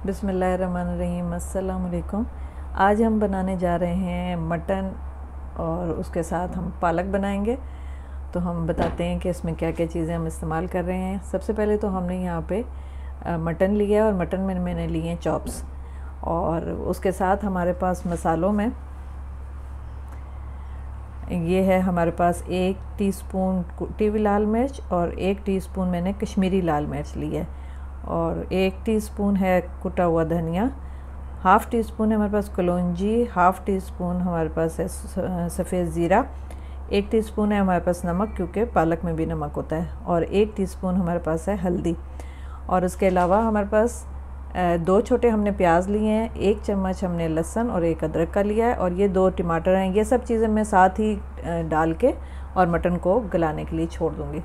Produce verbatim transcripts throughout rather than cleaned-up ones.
बिस्मिल्लाहिर्रहमानिर्रहीम, अस्सलाम वालेकुम। आज हम बनाने जा रहे हैं मटन और उसके साथ हम पालक बनाएंगे। तो हम बताते हैं कि इसमें क्या क्या चीज़ें हम इस्तेमाल कर रहे हैं। सबसे पहले तो हमने यहाँ पे मटन लिया है और मटन में मैंने लिए हैं चॉप्स। और उसके साथ हमारे पास मसालों में ये है, हमारे पास एक टीस्पून कुटी हुई लाल मिर्च और एक टीस्पून मैंने कश्मीरी लाल मिर्च ली है, और एक टीस्पून है कुटा हुआ धनिया, हाफ़ टी स्पून है हमारे पास कलौंजी, हाफ़ टी स्पून हमारे पास है सफ़ेद ज़ीरा, एक टीस्पून है हमारे पास नमक, क्योंकि पालक में भी नमक होता है, और एक टीस्पून हमारे पास है हल्दी। और उसके अलावा हमारे पास दो छोटे हमने प्याज लिए हैं, एक चम्मच हमने लहसुन और एक अदरक का लिया है, और ये दो टमाटर हैं। ये सब चीज़ें मैं साथ ही डाल के और मटन को गलाने के लिए छोड़ दूँगी।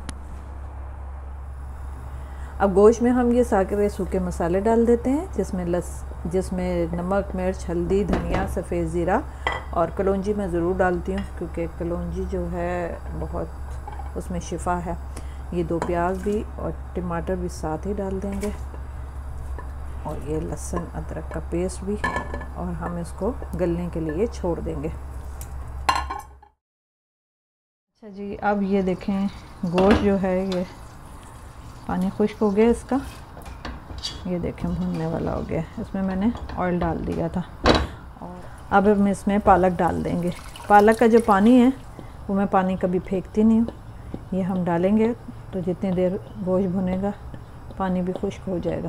अब गोश्त में हम ये सारे सूखे मसाले डाल देते हैं, जिसमें लस जिसमें नमक, मिर्च, हल्दी, धनिया, सफ़ेद ज़ीरा और कलौंजी मैं ज़रूर डालती हूँ, क्योंकि कलौंजी जो है बहुत उसमें शिफा है। ये दो प्याज भी और टमाटर भी साथ ही डाल देंगे, और ये लहसुन अदरक का पेस्ट भी, और हम इसको गलने के लिए छोड़ देंगे। अच्छा जी, अब ये देखें गोश्त जो है ये पानी खुश्क हो गया इसका, ये देखें भुनने वाला हो गया। इसमें मैंने ऑयल डाल दिया था, और अब हम इसमें पालक डाल देंगे। पालक का जो पानी है वो मैं पानी कभी फेंकती नहीं हूँ, ये हम डालेंगे तो जितनी देर गोश्त भुनेगा पानी भी खुश्क हो जाएगा।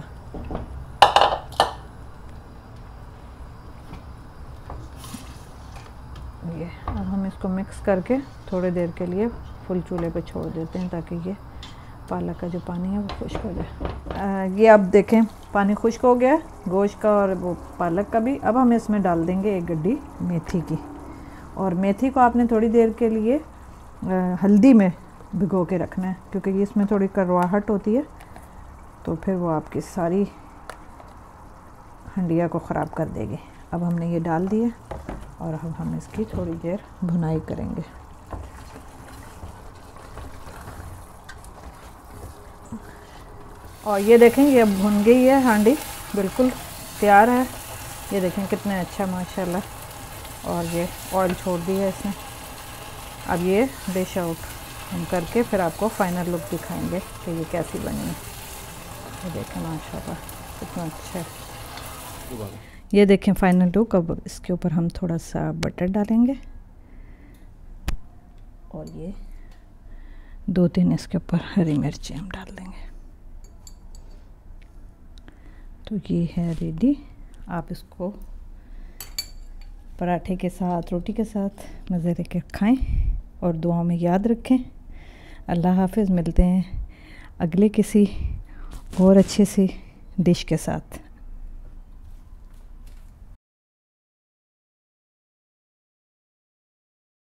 ये अब हम इसको मिक्स करके थोड़ी देर के लिए फुल चूल्हे पे छोड़ देते हैं, ताकि ये पालक का जो पानी है वो खुश्क हो जाए। ये अब देखें पानी खुश्क हो गया गोश्त का और वो पालक का भी। अब हम इसमें डाल देंगे एक गड्डी मेथी की, और मेथी को आपने थोड़ी देर के लिए आ, हल्दी में भिगो के रखना है, क्योंकि इसमें थोड़ी करवाहट होती है, तो फिर वो आपकी सारी हंडिया को ख़राब कर देगी। अब हमने ये डाल दिया, और अब हम इसकी थोड़ी देर भुनाई करेंगे। और ये देखें ये अब भुन गई है हांडी, बिल्कुल तैयार है। ये देखें कितना अच्छा माशाल्लाह, और ये ऑयल छोड़ दी है इसने। अब ये डिश आउट हम करके फिर आपको फाइनल लुक दिखाएंगे कि ये कैसी बनी है। ये देखें माशाल्लाह कितना अच्छा है। ये देखें फाइनल लुक। अब इसके ऊपर हम थोड़ा सा बटर डालेंगे, और ये दो तीन इसके ऊपर हरी मिर्ची हम डाल देंगे। तो ये है रेडी। आप इसको पराठे के साथ, रोटी के साथ मज़े लेकर खाएं, और दुआओं में याद रखें। अल्लाह हाफ़िज़। मिलते हैं अगले किसी और अच्छे सी डिश के साथ।